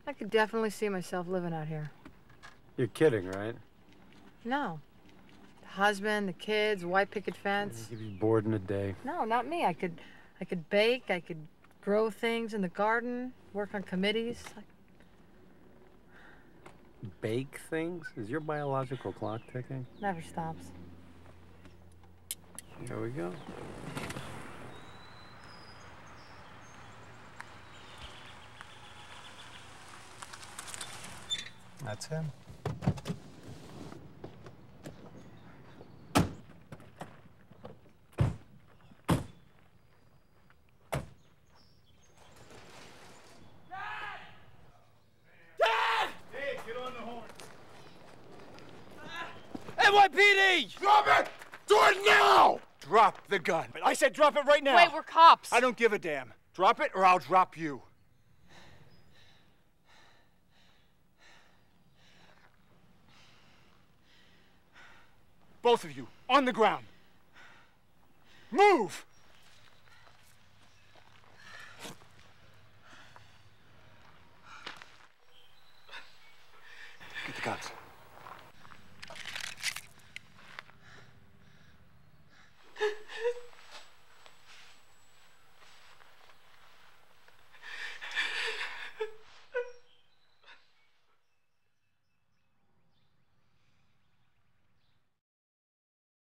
I could definitely see myself living out here. You're kidding, right? No. The husband, the kids, white picket fence. You'd be bored in a day. No, not me. I could bake, I could grow things in the garden, work on committees. Bake things? Is your biological clock ticking? Never stops. Here we go. That's him. NYPD! Drop it! Do it now! Drop the gun. I said drop it right now. Wait, we're cops. I don't give a damn. Drop it or I'll drop you. Both of you, on the ground. Move! Get the guns.